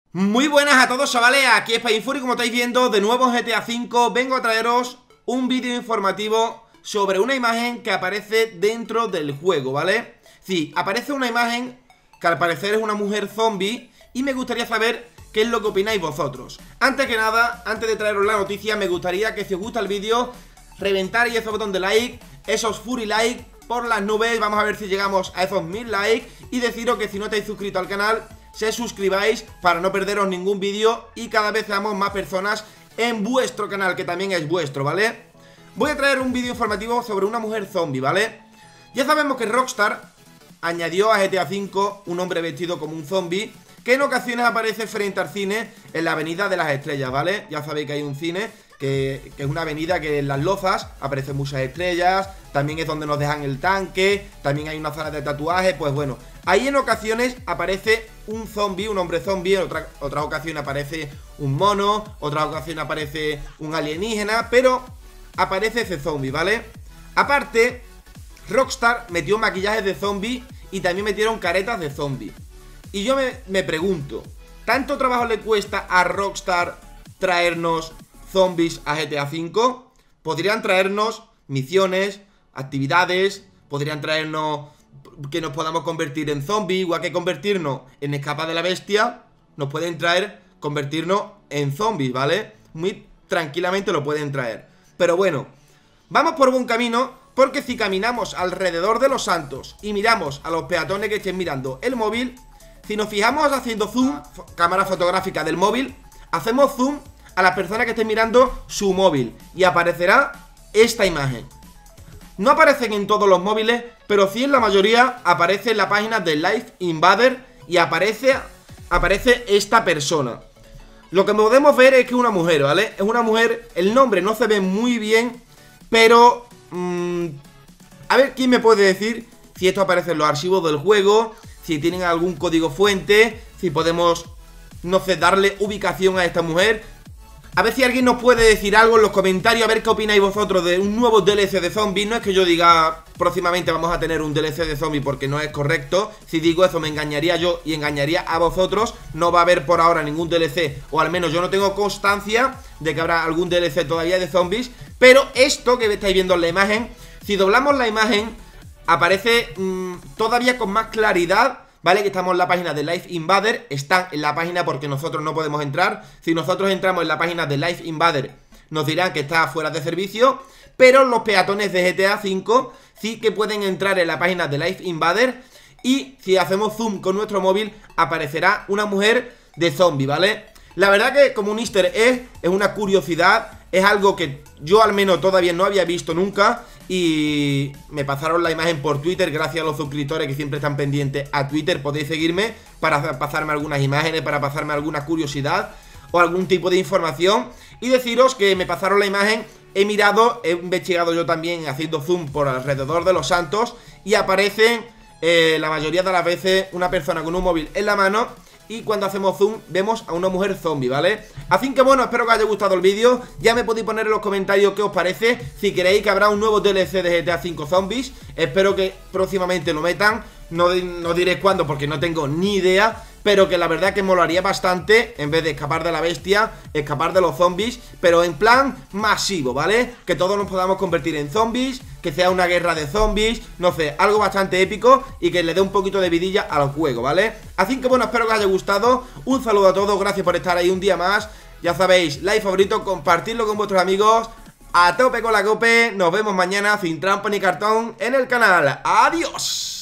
Muy buenas a todos, chavales, aquí es Painfuri, como estáis viendo, de nuevo en GTA V. Vengo a traeros un vídeo informativo sobre una imagen que aparece dentro del juego, ¿vale? Sí, aparece una imagen que al parecer es una mujer zombie y me gustaría saber qué es lo que opináis vosotros. Antes que nada, antes de traeros la noticia, me gustaría que si os gusta el vídeo, reventarais ese botón de like, esos Fury like por las nubes. Vamos a ver si llegamos a esos 1000 likes y deciros que si no estáis suscritos al canal, se suscribáis para no perderos ningún vídeo y cada vez seamos más personas en vuestro canal, que también es vuestro, ¿vale? Voy a traer un vídeo informativo sobre una mujer zombie, ¿vale? Ya sabemos que Rockstar añadió a GTA V un hombre vestido como un zombie que en ocasiones aparece frente al cine en la Avenida de las Estrellas, ¿vale? Ya sabéis que hay un cine que es una avenida que en las lozas aparecen muchas estrellas, también es donde nos dejan el tanque, también hay una zona de tatuajes, pues bueno, ahí en ocasiones aparece un zombie, un hombre zombie, en otra ocasión aparece un mono, otra ocasión aparece un alienígena, pero aparece ese zombie, ¿vale? Aparte, Rockstar metió maquillajes de zombie y también metieron caretas de zombie. Y yo me pregunto, ¿tanto trabajo le cuesta a Rockstar traernos zombies a GTA V? Podrían traernos misiones, actividades, podrían traernos que nos podamos convertir en zombies, igual que convertirnos en Escapa de la Bestia, nos pueden traer convertirnos en zombies, ¿vale? Muy tranquilamente lo pueden traer. Pero bueno, vamos por buen camino, porque si caminamos alrededor de los santos y miramos a los peatones que estén mirando el móvil, si nos fijamos haciendo zoom, cámara fotográfica del móvil, hacemos zoom a las personas que estén mirando su móvil y aparecerá esta imagen. No aparecen en todos los móviles, pero sí en la mayoría aparece en la página de Life Invader y aparece esta persona. Lo que podemos ver es que es una mujer, ¿vale? Es una mujer, el nombre no se ve muy bien, pero a ver quién me puede decir si esto aparece en los archivos del juego, si tienen algún código fuente, si podemos, no sé, darle ubicación a esta mujer. A ver si alguien nos puede decir algo en los comentarios, a ver qué opináis vosotros de un nuevo DLC de zombies. No es que yo diga próximamente vamos a tener un DLC de zombies, porque no es correcto. Si digo eso me engañaría yo y engañaría a vosotros. No va a haber por ahora ningún DLC, o al menos yo no tengo constancia de que habrá algún DLC todavía de zombies. Pero esto que estáis viendo en la imagen, si doblamos la imagen, aparece todavía con más claridad, ¿vale? Que estamos en la página de Life Invader. Están en la página porque nosotros no podemos entrar. Si nosotros entramos en la página de Life Invader, nos dirán que está fuera de servicio. Pero los peatones de GTA V sí que pueden entrar en la página de Life Invader. Y si hacemos zoom con nuestro móvil, aparecerá una mujer de zombie, ¿vale? La verdad que como un easter egg, es una curiosidad. Es algo que yo al menos todavía no había visto nunca. Y me pasaron la imagen por Twitter, gracias a los suscriptores que siempre están pendientes a Twitter. Podéis seguirme para pasarme algunas imágenes, para pasarme alguna curiosidad o algún tipo de información. Y deciros que me pasaron la imagen, he mirado, he investigado yo también haciendo zoom por alrededor de los santos. Y aparecen la mayoría de las veces una persona con un móvil en la mano. Y cuando hacemos zoom vemos a una mujer zombie, ¿vale? Así que bueno, espero que os haya gustado el vídeo. Ya me podéis poner en los comentarios qué os parece. Si queréis que habrá un nuevo DLC de GTA V Zombies, espero que próximamente lo metan. No diré cuándo porque no tengo ni idea, pero que la verdad que molaría bastante, en vez de escapar de la bestia, escapar de los zombies, pero en plan masivo, ¿vale? Que todos nos podamos convertir en zombies, que sea una guerra de zombies, no sé, algo bastante épico y que le dé un poquito de vidilla al juego, ¿vale? Así que bueno, espero que os haya gustado. Un saludo a todos, gracias por estar ahí un día más. Ya sabéis, like, favorito, compartirlo con vuestros amigos. A tope con la cope, nos vemos mañana sin trampa ni cartón en el canal. ¡Adiós!